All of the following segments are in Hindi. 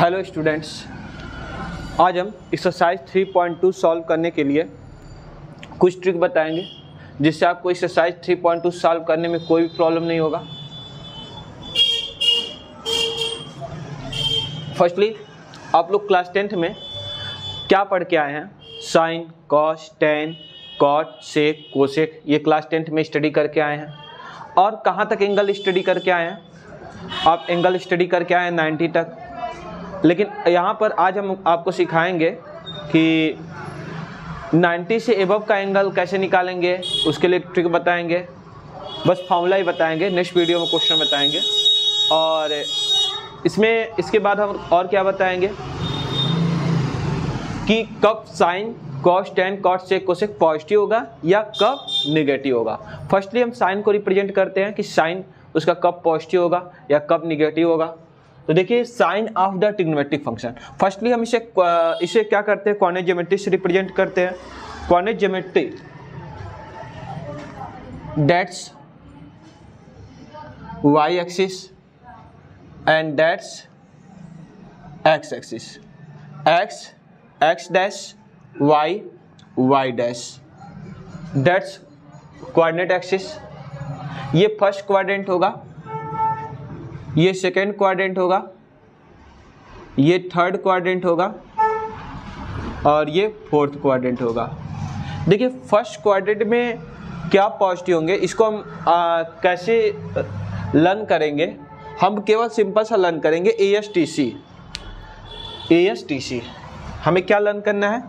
हेलो स्टूडेंट्स, आज हम एक्सरसाइज 3.2 सॉल्व करने के लिए कुछ ट्रिक बताएंगे जिससे आपको एक्सरसाइज 3.2 सॉल्व करने में कोई भी प्रॉब्लम नहीं होगा। फर्स्टली, आप लोग क्लास 10th में क्या पढ़ के आए हैं? Sine, cos, tan, cot, sec, cosec, ये क्लास 10th में स्टडी करके आए हैं। और कहाँ तक एंगल स्टडी करके आए हैं? आप एंगल स्टडी करके आए हैं 90 तक। लेकिन यहाँ पर आज हम आपको सिखाएंगे कि 90 से एबव का एंगल कैसे निकालेंगे, उसके लिए ट्रिक बताएंगे। बस फॉर्मूला ही बताएंगे, नेक्स्ट वीडियो में क्वेश्चन बताएंगे। और इसके बाद हम और क्या बताएंगे कि कब sine, cos, tan, cot, sec, cosec positive होगा या कब नेगेटिव होगा। फर्स्टली हम साइन को रिप्रेजेंट करते हैं कि साइन उसका कब पॉजिटिव होगा या कब नेगेटिव होगा। तो देखिए, sine of the trigonometric function. Firstly हम इसे क्या करते हैं? कोऑर्डिनेट ज्योमेट्री से रिप्रेजेंट करते हैं। Coordinate geometry that's y axis and that's x axis. x dash, y dash, that's coordinate axis. ये फर्स्ट क्वाड्रेंट होगा, ये सेकेंड क्वाड्रेंट होगा, ये थर्ड क्वाड्रेंट होगा और ये फोर्थ क्वाड्रेंट होगा। देखिए, फर्स्ट क्वाड्रेंट में क्या पॉजिटिव होंगे, इसको हम कैसे लर्न करेंगे? हम केवल सिंपल सा लर्न करेंगे ASTC। हमें क्या लर्न करना है?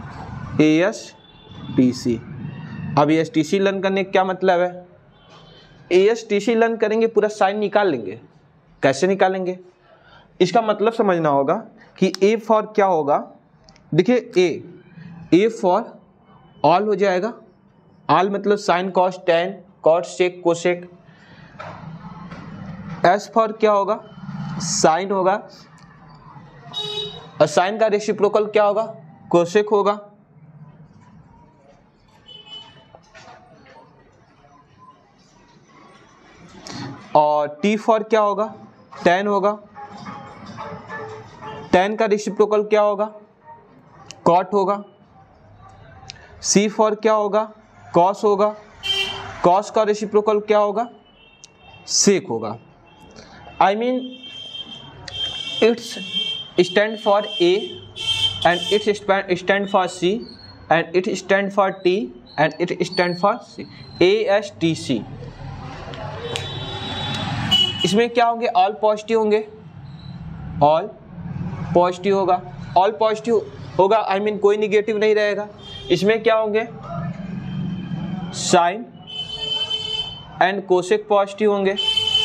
ASTC। अब ASTC लर्न करने का क्या मतलब है? ASTC लर्न करेंगे, पूरा साइन निकाल लेंगे। कैसे निकालेंगे? इसका मतलब समझना होगा कि A फॉर क्या होगा। देखिए, A फॉर ऑल हो जाएगा। ऑल मतलब sine, cos, tan, cot, sec, cosec. S for क्या होगा? साइन होगा। और साइन का रेसिप्रोकल क्या होगा? कोसेक होगा। और T फॉर क्या होगा? टेन होगा। टेन का रेसिप्रोकल क्या होगा? कॉट होगा। C फॉर क्या होगा? कॉस होगा। कॉस का रेसिप्रोकल क्या होगा? सेक होगा। I mean it's stand for A and it stand for C and it stand for T and it stand for C। ASTC। इसमें क्या होंगे? ऑल पॉजिटिव होंगे। ऑल पॉजिटिव होगा। ऑल पॉजिटिव होगा, आई मीन कोई निगेटिव नहीं रहेगा। इसमें क्या होंगे? साइन एंड कोसेक पॉजिटिव होंगे।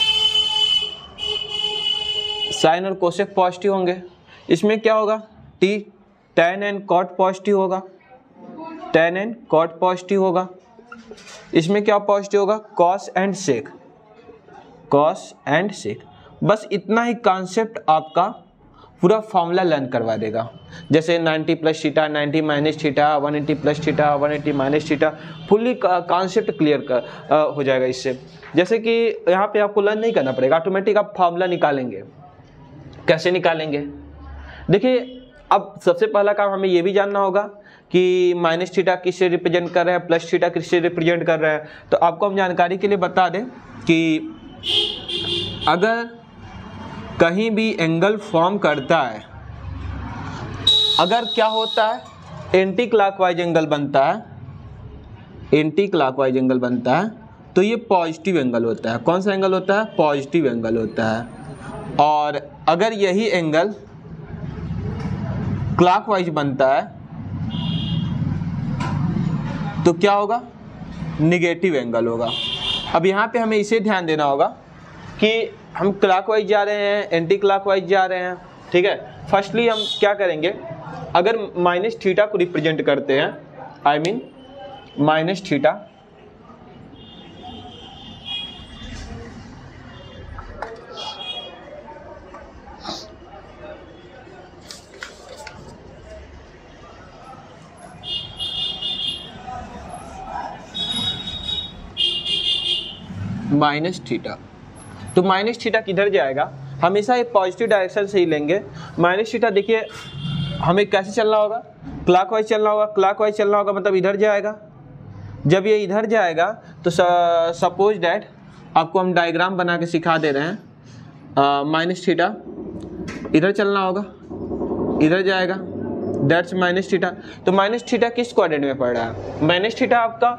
साइन और कोसेक पॉजिटिव होंगे। इसमें क्या होगा? T, tan and cot positive होगा। टेन एंड कॉट पॉजिटिव होगा। इसमें क्या पॉजिटिव होगा? Cos and sec. Cos and sec. बस इतना ही कॉन्सेप्ट आपका पूरा फॉर्मूला लर्न करवा देगा। जैसे 90 plus theta, 90 minus theta, 180 plus theta, 180 minus theta, fully concept clear हो जाएगा इससे। जैसे कि यहाँ पे आपको लर्न नहीं करना पड़ेगा, ऑटोमेटिक आप फॉर्मूला निकालेंगे। कैसे निकालेंगे? देखिए, अब सबसे पहला काम हमें ये भी जानना होगा कि माइनस थीटा किससे रिप्रेजेंट कर रहा है, प्लस थीटा किससे रिप्रेजेंट कर रहा है। तो आपको हम जानकारी के लिए बता दें कि अगर कहीं भी एंगल फॉर्म करता है, अगर क्या होता है? एंटी क्लॉकवाइज एंगल बनता है। एंटी क्लॉकवाइज एंगल बनता है तो ये पॉजिटिव एंगल होता है। कौन सा एंगल होता है? पॉजिटिव एंगल होता है। और अगर यही एंगल क्लॉकवाइज बनता है तो क्या होगा? निगेटिव एंगल होगा। अब यहाँ पे हमें इसे ध्यान देना होगा कि हम क्लॉकवाइज जा रहे हैं, एंटी क्लॉकवाइज जा रहे हैं, ठीक है। फर्स्टली हम क्या करेंगे? अगर माइनस थीटा को रिप्रेजेंट करते हैं, I mean minus theta, minus theta, तो माइनस थीटा किधर जाएगा? हमेशा ये पॉजिटिव डायरेक्शन से ही लेंगे। माइनस थीटा देखिए हमें कैसे चलना होगा, क्लॉकवाइज चलना होगा। क्लॉकवाइज चलना होगा मतलब इधर जाएगा। जब ये इधर जाएगा तो सपोज डैट आपको हम डायग्राम बना के सिखा दे रहे हैं। माइनस थीटा इधर चलना होगा, इधर जाएगा, दैट्स माइनस थीटा। तो माइनस थीटा किस क्वाड्रेंट में पड़ रहा है? माइनस थीटा आपका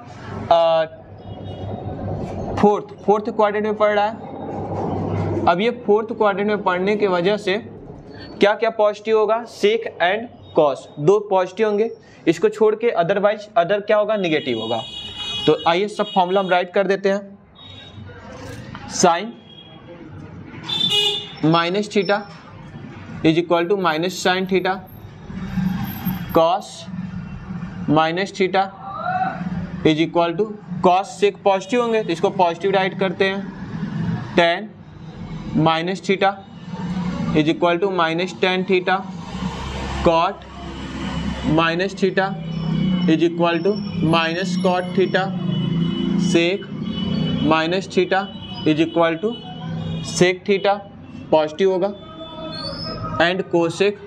फोर्थ क्वाड्रेंट में पड़ रहा है। अब ये फोर्थ क्वाड्रेंट में पढ़ने की वजह से क्या क्या पॉजिटिव होगा? सेक एंड कॉस दो पॉजिटिव होंगे, इसको छोड़ के अदरवाइज अदर क्या होगा? निगेटिव होगा। तो आइए सब फॉर्मूला हम राइट कर देते हैं। Sine minus theta is equal to minus sine theta, cos minus theta is equal to cos sec positive होंगे तो इसको पॉजिटिव राइट करते हैं। Tan minus theta is equal to minus tan theta, cot minus theta is equal to minus cot theta, sec minus theta is equal to sec theta positive होगा, and cosec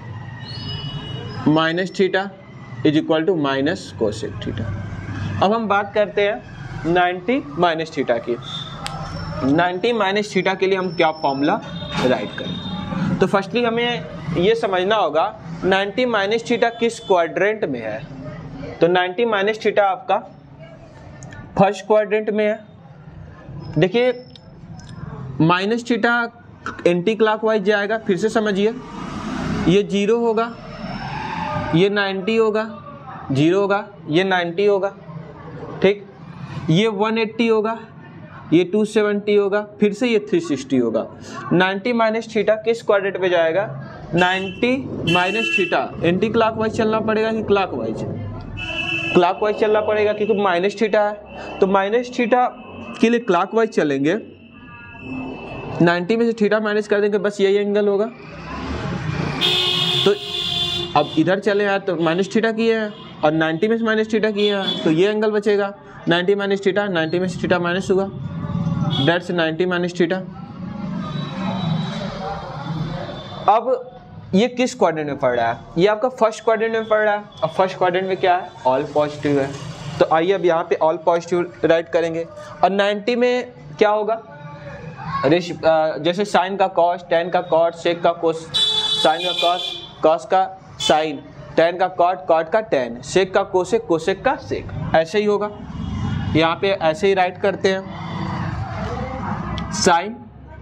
minus theta is equal to minus cosec theta. अब हम बात करते हैं 90 माइनस थीटा की। 90 माइनस थीटा के लिए हम क्या फॉर्मूला राइट करें? तो फर्स्टली हमें ये समझना होगा 90 माइनस थीटा किस क्वाड्रेंट में है। तो 90 माइनस थीटा आपका फर्स्ट क्वाड्रेंट में है। देखिए माइनस थीटा एंटी क्लॉकवाइज जाएगा, फिर से समझिए, ये 0 होगा, ये 90 होगा, 0 होगा, ये 90 होगा, ठीक, ये 180 होगा, ये 270 होगा, फिर से ये 360 होगा। 90 माइनस थीटा किस क्वाड्रेंट में जाएगा? 90 माइनस थीटा एंटी क्लॉकवाइज चलना पड़ेगा कि क्लॉकवाइज? क्लॉकवाइज चलना पड़ेगा क्योंकि माइनस थीटा है। तो माइनस थीटा के लिए क्लॉकवाइज चलेंगे, 90 में से थीटा माइनस कर देंगे, बस यही एंगल होगा। तो अब इधर चले आए तो माइनस थीटा किए हैं और 90 में से माइनस थीटा किए हैं तो ये एंगल बचेगा। 90 माइनस थीटा, 90 में से थीटा माइनस होगा, दैट्स 90 माइनस थीटा। अब ये किस क्वाड्रेंट में पड़ रहा है? ये आपका फर्स्ट क्वाड्रेंट में पड़ रहा है। और फर्स्ट क्वाड्रेंट में क्या है? ऑल पॉजिटिव है। तो आइए अब यहाँ पे ऑल पॉजिटिव राइट करेंगे। और 90 में क्या होगा? जैसे साइन का कॉस, टेन का कॉट, सेक का कोस, साइन का कॉस, कॉस का साइन, टेन का कॉट, कॉट का टेन, सेक का कोसेक, कोसेक का सेक, ऐसे ही होगा। यहाँ पे ऐसे ही राइट करते हैं। Sine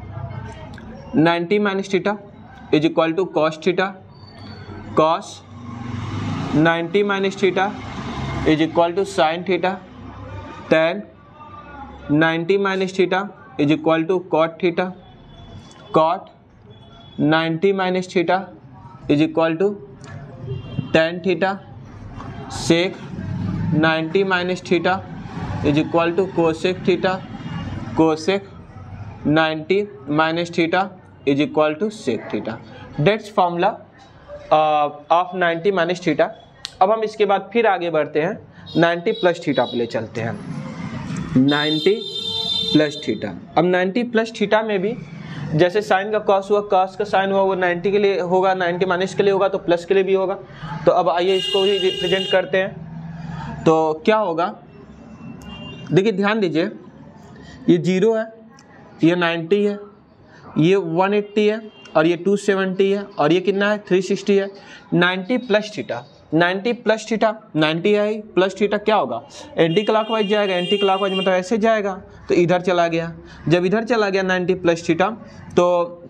90 minus theta is equal to cos theta, cos 90 minus theta is equal to sine theta, tan 90 minus theta is equal to cot theta, cot 90 minus theta is equal to tan theta, sec 90 minus theta is equal to cosec theta, cosec 90 minus theta is equal to sec theta. That's formula of 90 minus theta. अब हम इसके बाद फिर आगे बढ़ते हैं, 90 प्लस थीटा पे ले चलते हैं। 90 प्लस थीटा। अब 90 प्लस थीटा में भी जैसे साइन का कॉस हुआ, कॉस का साइन हुआ, वो 90 के लिए होगा, 90 माइनस के लिए होगा, तो प्लस के लिए भी होगा। तो अब आइए इसको भी रिप्रेजेंट करते हैं। तो क्या होगा? देखिए ध्यान दीजिए, ये 0 है, ये 90 है, ये 180 है और ये 270 है और ये कितना है? 360 है। 90 प्लस थीटा, 90 प्लस थीटा, 90 है प्लस थीटा क्या होगा? एंटी क्लॉकवाइज जाएगा। एंटी क्लॉकवाइज मतलब ऐसे जाएगा तो इधर चला गया। जब इधर चला गया 90 प्लस थीटा तो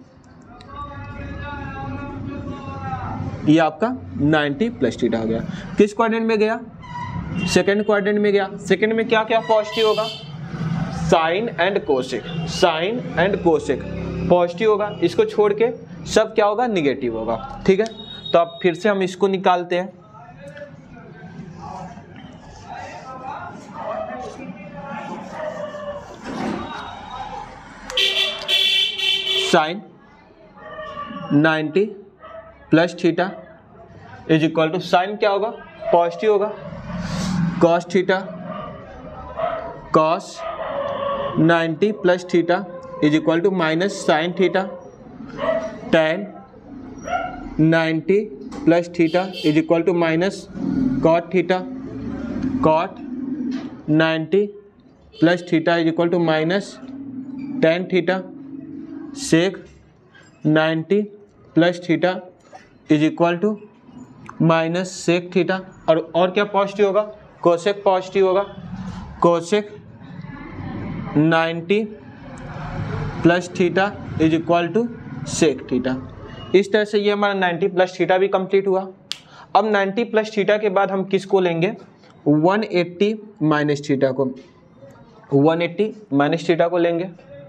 ये आपका 90 प्लस थीटा हो गया। किस क्वाड्रेंट में गया? सेकंड क्वाड्रेंट में गया। सेकंड में क्या क्या पॉजिटिव होगा? Sine and cosec, sine and cosec positive होगा। इसको छोड़ के सब क्या होगा? निगेटिव होगा। ठीक है, तो अब फिर से हम इसको निकालते हैं। Sine 90 plus theta is equal to, sine क्या होगा? पॉजिटिव होगा, cos theta, cos 90 plus theta is equal to minus sine theta, tan 90 plus theta is equal to minus cot theta, cot 90 plus theta is equal to minus tan theta, sec 90 plus theta is equal to minus sec theta. और क्या पॉजिटिव होगा? कोसेक पॉजिटिव होगा, cosec 90 plus theta is equal to sec theta. इस तरह से ये हमारा 90 प्लस थीटा भी कंप्लीट हुआ। अब 90 प्लस थीटा के बाद हम किसको लेंगे? 180 माइनस थीटा को, 180 माइनस थीटा को लेंगे।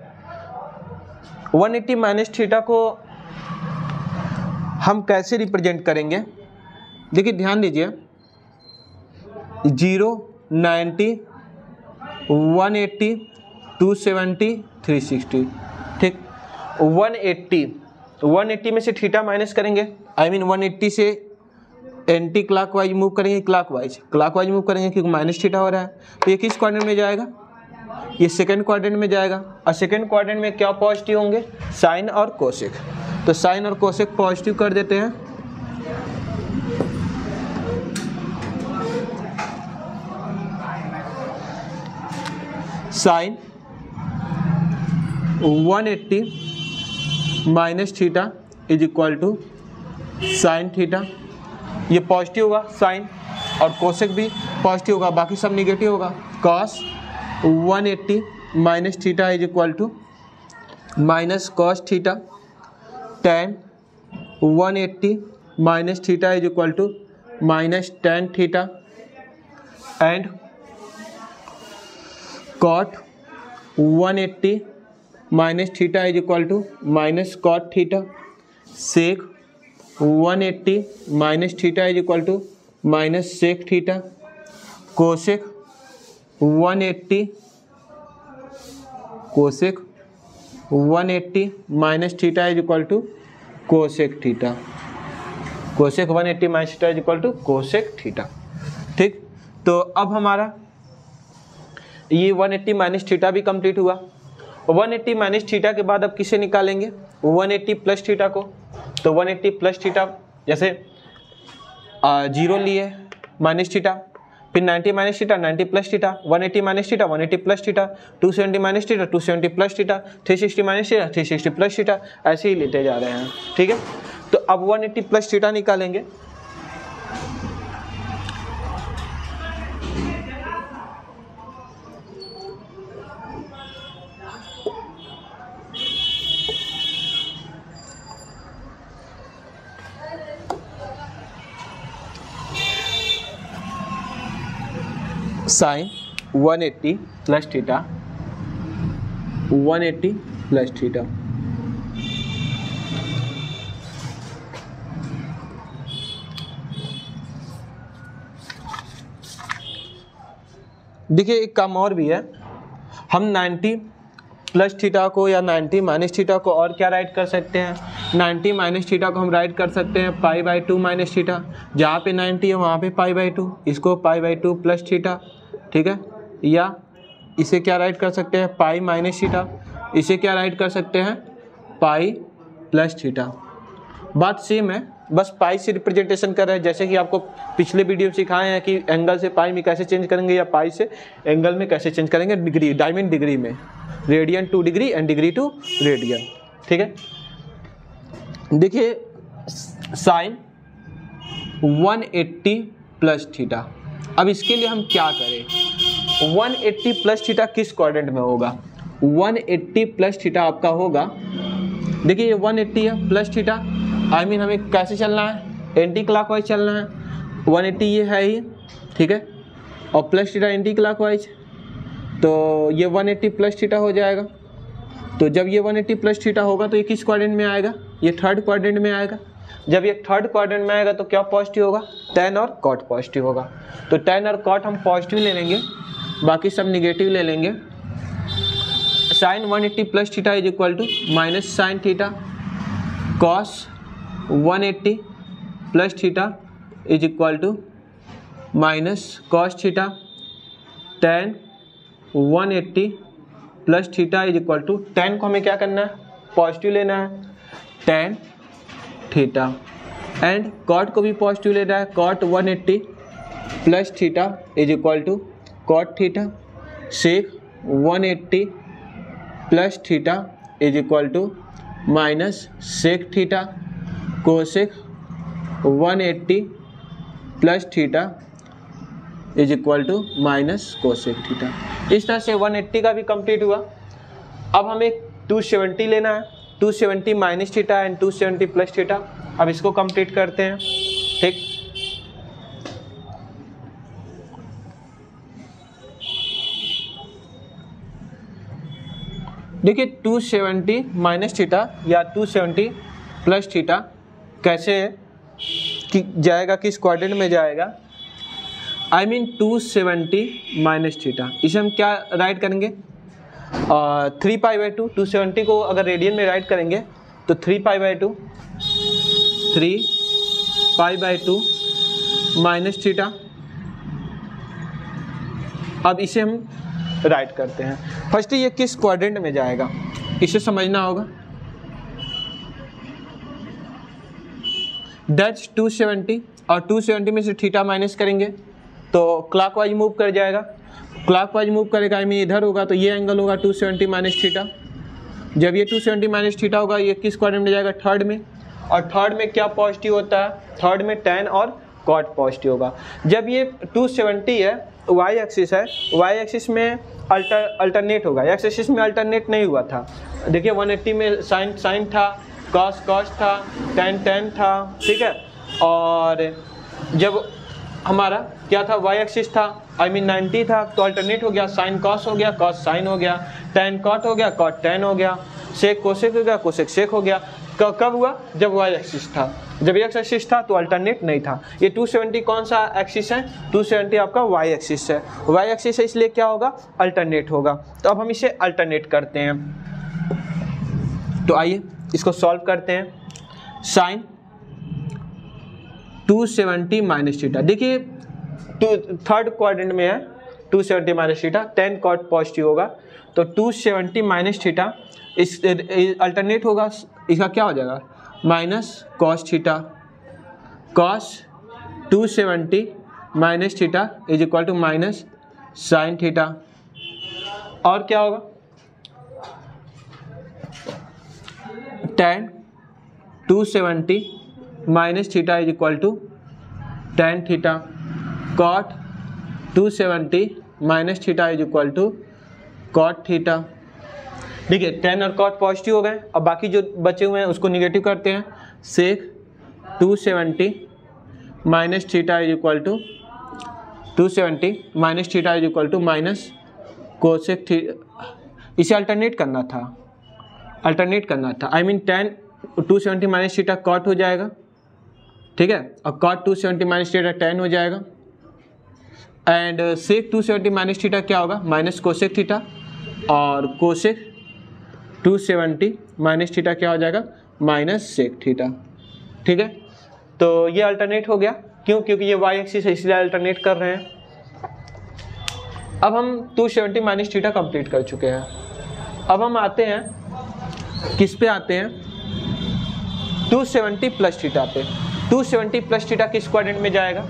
180 माइनस थीटा को हम कैसे रिप्रेजेंट करेंगे? देखिए ध्यान दीजिए, 0, 90, 180, 270, 360, ठीक। 180 में से थीटा माइनस करेंगे, आई मीन 180 से एंटी क्लॉकवाइज मूव करेंगे, क्लॉकवाइज मूव करेंगे क्योंकि माइनस थीटा हो रहा है। तो ये किस क्वाड्रेंट में जाएगा? ये सेकंड क्वाड्रेंट में जाएगा। और सेकंड क्वाड्रेंट में क्या पॉजिटिव होंगे? साइन और कोसेक। तो साइन और कोसेक पॉजिटिव कर देते हैं। Sine 180 minus theta is equal to sine theta, ये पॉजिटिव होगा साइन, और कोसेक भी पॉजिटिव होगा, बाकी सब निगेटिव होगा। Cos 180 minus theta is equal to minus cos theta, tan 180 minus theta is equal to minus tan theta, and cot 180 minus theta is equal to minus cot theta, sec 180 minus theta is equal to minus sec theta, cosec 180 minus theta is equal to cosec theta, cosec 180 minus theta is equal to cosec theta, ठीक। तो अब हमारा ये 180 माइनस थीटा भी कंप्लीट हुआ। 180 माइनस थीटा के बाद अब किसे निकालेंगे? 180 प्लस थीटा को। तो 180 प्लस थीटा, जैसे 0 लिए माइनस थीटा, फिर 90 minus theta, 90 plus theta, 180 minus theta, 180 plus theta, 270 minus theta, 270 plus theta, 360 minus theta, 360 plus theta, ऐसे ही लेते जा रहे हैं, ठीक है। तो अब 180 प्लस थीटा निकालेंगे। Sine 180 plus theta, 180 plus theta, देखिए एक काम और भी है, हम 90 प्लस थीटा को या 90 माइनस थीटा को और क्या राइट कर सकते हैं? 90 माइनस थीटा को हम राइट कर सकते हैं π/2 माइनस थीटा, जहाँ पे 90 है वहाँ पे π/2, इसको π/2 प्लस थीटा, ठीक है। या इसे क्या राइट कर सकते हैं? पाई माइनस थीटा, इसे क्या राइट कर सकते हैं? Pi plus theta. बात सेम है, बस पाई से रिप्रेजेंटेशन कर रहे हैं, जैसे कि आपको पिछले वीडियो में सिखाए हैं कि एंगल से पाई में कैसे चेंज करेंगे या पाई से एंगल में कैसे चेंज करेंगे, डिग्री, डायमंड डिग्री में, radian to degree and degree to radian, ठीक है। देखिए साइन 180 प्लस थीटा, अब इसके लिए हम क्या करें? 180 प्लस थीटा किस क्वाड्रेंट में होगा? 180 प्लस थीटा आपका होगा, देखिए ये 180 है प्लस थीटा, आई मीन हमें कैसे चलना है? एंटी क्लॉकवाइज चलना है। 180 ये है ही, ठीक है, और प्लस थीटा एंटी क्लॉकवाइज, तो ये 180 प्लस थीटा हो जाएगा। तो जब ये 180 प्लस थीटा होगा तो ये किस क्वाड्रेंट में आएगा? ये थर्ड क्वाड्रेंट में आएगा। जब ये थर्ड क्वाड्रेंट में आएगा तो क्या पॉजिटिव होगा? tan और cot पॉजिटिव होगा। तो tan और cot हम पॉजिटिव ले लेंगे, बाकी सब निगेटिव ले लेंगे। Sine 180 plus theta is equal to minus sine theta, cos 180 plus theta is equal to minus cos theta, tan 180 plus theta is equal to, tan को हमें क्या करना है? पॉजिटिव लेना है। tan थीटा, एंड कॉट को भी पॉजिटिव ले रहा है, cot 180 plus theta is equal to cot theta, sec 180 plus theta is equal to minus sec theta, cosec 180 plus theta is equal to minus cosec theta. इस तरह से 180 का भी कंप्लीट हुआ। अब हमें 270 लेना है, 270 minus theta and 270 plus theta. अब इसको कंप्लीट करते हैं, ठीक। देखिए 270 माइनस थीटा या 270 प्लस थीटा कैसे कि जाएगा, किस क्वाड्रेंट में जाएगा, आई मीन 270 माइनस थीटा। इसे हम क्या राइट करेंगे, 3π/2। 270 को अगर रेडियन में राइट करेंगे तो 3π/2 माइनस थीटा। अब इसे हम राइट करते हैं। फर्स्ट ये किस क्वाड्रेंट में जाएगा इसे समझना होगा। दैट्स 270 और 270 में से थीटा माइनस करेंगे तो क्लॉकवाइज मूव कर जाएगा। क्लॉकवाइज मूव करेगा, आई मीन इधर होगा तो ये एंगल होगा 270 माइनस थीटा। जब ये 270 माइनस थीटा होगा ये किस क्वाड्रेंट में जाएगा, थर्ड में। और थर्ड में क्या पॉजिटिव होता है, थर्ड में tan और कॉट पॉजिटिव होगा। जब ये 270 है, वाई एक्सिस है, वाई एक्सिस में अल्टरनेट होगा, एक्स एक्सिस में अल्टरनेट नहीं हुआ था। देखिए 180 में साइन था, कॉस था, tan था, ठीक है। और जब हमारा क्या था, वाई एक्सिस था, आई मीन 90 था, तो अल्टरनेट हो गया, साइन कॉस हो गया, कॉस साइन हो गया, tan कॉट हो गया, कॉट tan हो गया, सेक कोसेक हो गया, कोसेक सेक हो गया। कब हुआ, जब वाई एक्सिस था। जब एक्स एक्सिस था तो अल्टरनेट नहीं था। ये 270 कौन सा एक्सिस है, 270 आपका वाई एक्सिस है। वाई एक्सिस है इसलिए क्या होगा, अल्टरनेट होगा। तो अब हम इसे अल्टरनेट करते हैं। तो आइए इसको सॉल्व करते हैं। साइन 270 माइनस थीटा, देखिए थर्ड क्वाड्रेंट में है 270 minus theta, tan cot positive होगा तो 270 माइनस थीटा इस अल्टरनेट होगा, इसका क्या हो जाएगा, minus cos theta. Cos 270 minus theta is equal to minus sine theta. और क्या होगा, tan 270 minus theta is equal to tan theta. Cot 270 minus theta is equal to cot theta. देखिए tan और कॉट पॉजिटिव हो गए। अब बाकी जो बचे हुए हैं उसको निगेटिव करते हैं। Sec 270 minus theta is equal to 270 minus theta is equal to minus cosec theta. इसे अल्टरनेट करना था, I mean tan 270 minus theta cot हो जाएगा, ठीक है, और कॉट 270 माइनस थीटा tan हो जाएगा। एंड सेक 270 माइनस थीटा क्या होगा, माइनस कोसेक थीटा, और कोसेक 270 माइनस थीटा क्या हो जाएगा, माइनस सेक थीटा, ठीक है। तो ये अल्टरनेट हो गया, क्यों, क्योंकि ये वाई एक्सिस है इसलिए अल्टरनेट कर रहे हैं। अब हम 270 माइनस थीटा कंप्लीट कर चुके हैं। अब हम आते हैं किस पे आते हैं, 270 प्लस थीटा पे। 270 प्लस थीटा किस क्वाड्रेंट में जाएगा,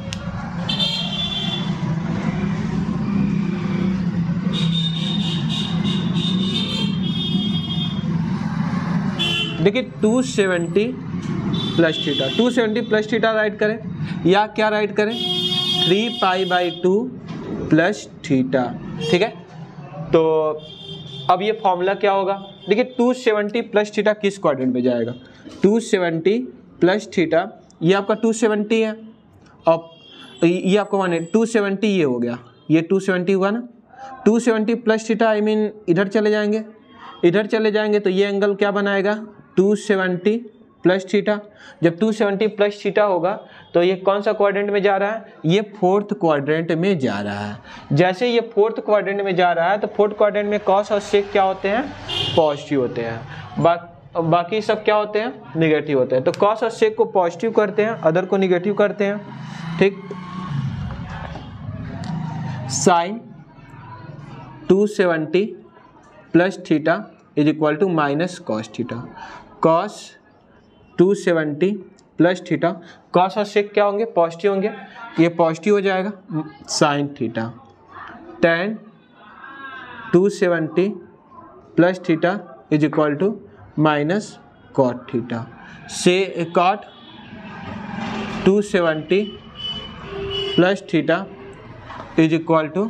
देखिए 270 plus theta, 270 plus theta right करें या क्या राइट करें, 3π/2 प्लस थीटा, ठीक है। तो अब ये फॉर्मूला क्या होगा, देखिए 270 प्लस थीटा किस क्वाड्रेंट में जाएगा, 270 प्लस थीटा, ये आपका 270 है और ये आपका 270 ये हो गया, ये 270 हुआ ना। 270 प्लस थीटा आई मीन इधर चले जाएंगे तो ये एंगल क्या बनाएगा, 270 प्लस थीटा। जब 270 प्लस थीटा होगा तो ये कौन सा क्वाड्रेंट में जा रहा है, ये फोर्थ क्वाड्रेंट में जा रहा है। जैसे ये फोर्थ क्वाड्रेंट में जा रहा है तो फोर्थ क्वाड्रेंट में कॉस और सेक क्या होते हैं, पॉजिटिव होते हैं, बाकी सब क्या होते हैं, निगेटिव होते हैं। तो कॉस और सेक को पॉजिटिव करते हैं, अदर को निगेटिव करते हैं, ठीक। Sine 270 plus theta is equal to minus cos theta. Cos 270 plus theta, cos और सेक क्या होंगे, पॉजिटिव होंगे, ये पॉजिटिव हो जाएगा, sine theta, tan 270 plus theta is equal to minus cot theta, से cot 270 plus theta is equal to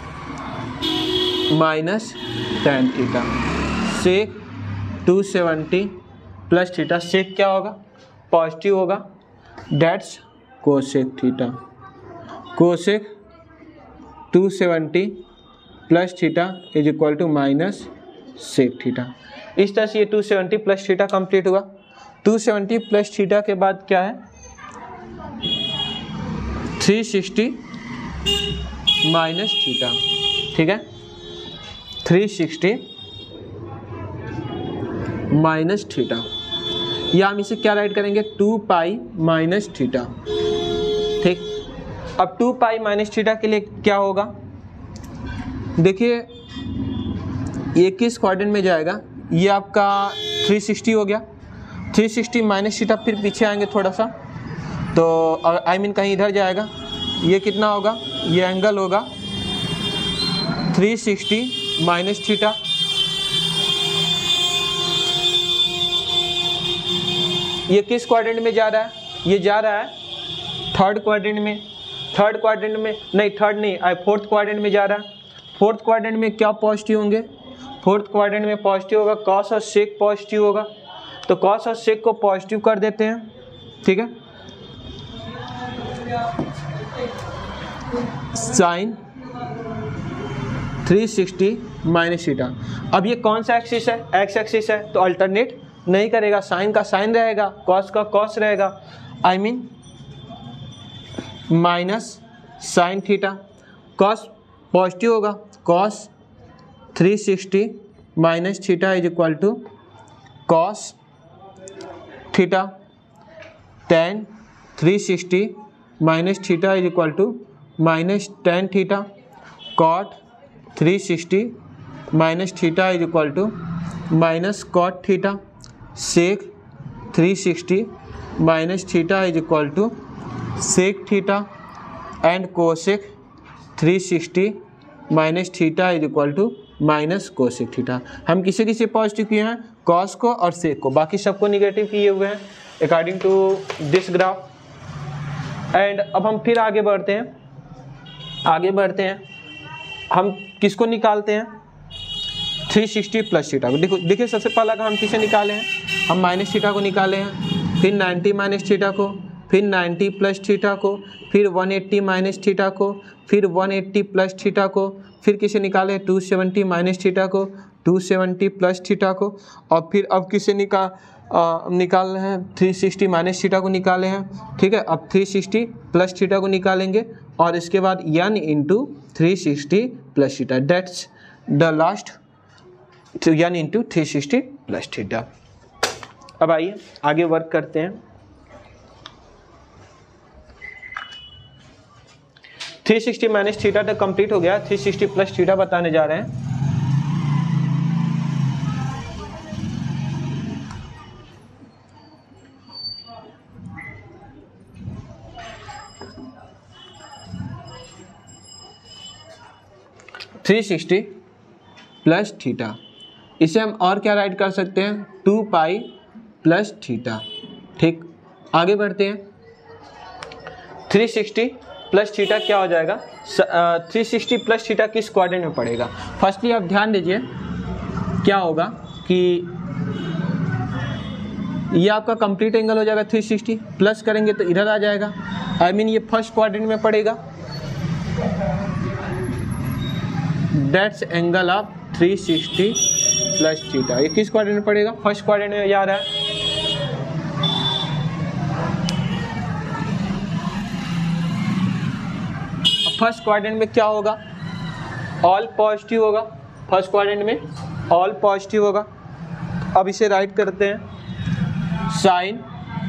minus tan theta, sec 270 plus theta, sec क्या होगा, पॉजिटिव होगा, that's cosec theta, cosec 270 plus theta is equal to minus sec theta. इस तरह से ये 270 प्लस थीटा कंप्लीट हुआ। 270 प्लस थीटा के बाद क्या है, 360 माइनस थीटा, ठीक है, 360 माइनस थीटा, या हम इसे क्या राइट करेंगे, 2 पाई माइनस थीटा, ठीक। अब 2 पाई माइनस थीटा के लिए क्या होगा, देखिए ये किस क्वाड्रेंट में जाएगा, ये आपका 360 हो गया, 360 माइनस थीटा, फिर पीछे आएंगे थोड़ा सा तो आई मीन कहीं इधर जाएगा, ये कितना होगा, ये एंगल होगा 360 माइनस थीटा, ये किस क्वाड्रेंट में जा रहा है, ये जा रहा है थर्ड क्वाड्रेंट में, थर्ड क्वाड्रेंट में नहीं, थर्ड नहीं, फोर्थ क्वाड्रेंट में जा रहा है। फोर्थ क्वाड्रेंट में क्या पॉजिटिव होंगे, फोर्थ क्वाड्रेंट में पॉजिटिव होगा, कॉस और सेक पॉजिटिव होगा, तो कॉस और सेक को पॉजिटिव कर देते हैं, ठीक है, साइन 360 माइनस थीटा। अब ये कौन सा एक्सिस है, एक्स एक्सिस है, तो अल्टरनेट नहीं करेगा, साइन का साइन रहेगा, कॉस का कॉस रहेगा, I mean minus sine theta, cos positive होगा, cos 360 minus theta is equal to cos theta, tan 360 minus theta is equal to minus tan theta, cot 360 minus theta is equal to minus cot theta, sec 360 minus theta is equal to sec theta, and cosec 360 minus theta is equal to minus cosec theta. हम किसे किसे पॉजिटिव किए हैं, कॉस को और सेक को, बाकी सबको निगेटिव किए हुए हैं according to this graph. And अब हम फिर आगे बढ़ते हैं, आगे बढ़ते हैं, हम किसको निकालते हैं, 360 प्लस थीटा को। देखो देखिए सबसे पहला हम किसे निकाले हैं, हम माइनस थीटा को निकाले हैं, फिर 90 माइनस थीटा को, फिर 90 प्लस थीटा को, फिर 180 माइनस थीटा को, फिर 180 प्लस थीटा को, फिर किसे निकाले 270 माइनस थीटा को, 270 प्लस थीटा को, और फिर अब किसे निकाल रहे हैं, 360 माइनस थीटा को निकाले हैं, ठीक है। अब 360 प्लस थीटा को निकालेंगे और इसके बाद n into 360 plus theta, that's the last, n into 360 plus theta. अब आइए आगे वर्क करते हैं। 360 माइनस थीटा तक कंप्लीट हो गया, 360 प्लस थीटा बताने जा रहे हैं। थ्री 360 प्लस थीटा, इसे हम और क्या राइट कर सकते हैं, 2 पाई प्लस थीटा, ठीक। आगे बढ़ते हैं, 360 प्लस थीटा क्या हो जाएगा, 360 प्लस थीटा किस क्वाड्रेंट में पड़ेगा। फर्स्टली आप ध्यान दीजिए क्या होगा कि ये आपका कंप्लीट एंगल हो जाएगा 360, प्लस करेंगे तो इधर आ जाएगा, आई मीन ये फर्स्ट क्वाड्रेंट में पड़ेगा, that's angle of 360 plus theta. ये किस क्वाड्रेंट में पड़ेगा, फर्स्ट क्वाड्रेंट में जा रहा है। फर्स्ट क्वाड्रेंट में क्या होगा, ऑल पॉजिटिव होगा, फर्स्ट क्वाड्रेंट में ऑल पॉजिटिव होगा। अब इसे राइट करते हैं, sine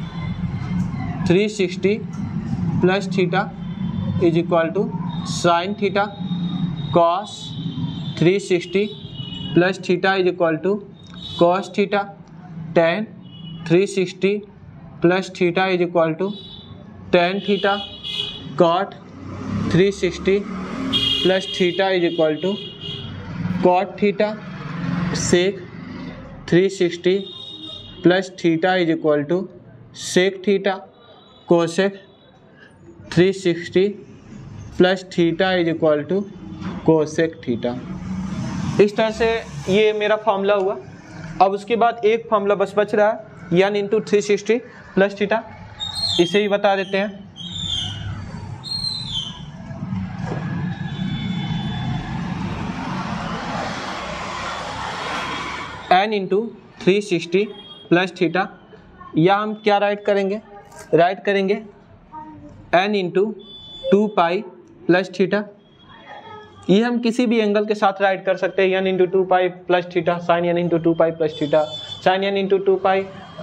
360 plus theta is equal to sine theta, cos 360 plus theta is equal to cos theta, tan 360 plus theta is equal to tan theta cot 360 plus theta is equal to cot theta sec 360 plus theta is equal to sec theta cosec 360 plus theta is equal to cosec theta. इस तरह से ये मेरा फॉर्मूला हुआ। अब उसके बाद एक फॉर्मूला बस बच रहा है n इंटू 360 प्लस थीटा, इसे ही बता देते हैं। n इंटू 360 प्लस थीटा, या हम क्या राइट करेंगे n into 2 pi plus theta. ये हम किसी भी एंगल के साथ राइट कर सकते हैं, n into 2 pi plus theta sine n into 2 pi plus theta, sine n into 2 pi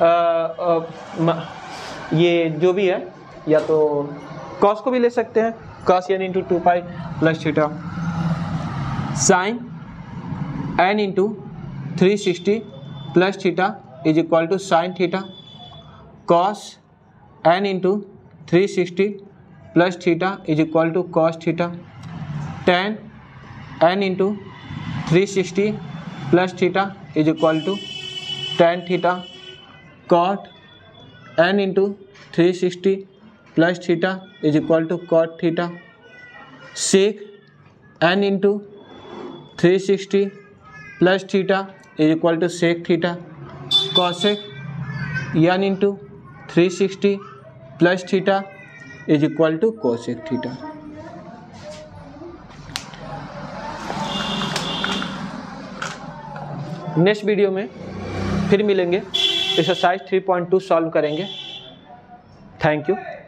ये जो भी है, या तो कॉस को भी ले सकते हैं, cos n into 2 pi plus theta, sine n into 360 plus theta is equal to sine theta, cos n into 360 plus theta is equal to cos theta, tan n into 360 plus theta is equal to tan theta, cot n into 360 plus theta is equal to cot theta, sec n into 360 plus theta is equal to sec theta, cosec n into 360 plus theta is equal to cosec theta. Next video में फिर मिलेंगे, एक्सरसाइज 3.2 सॉल्व करेंगे। Thank you.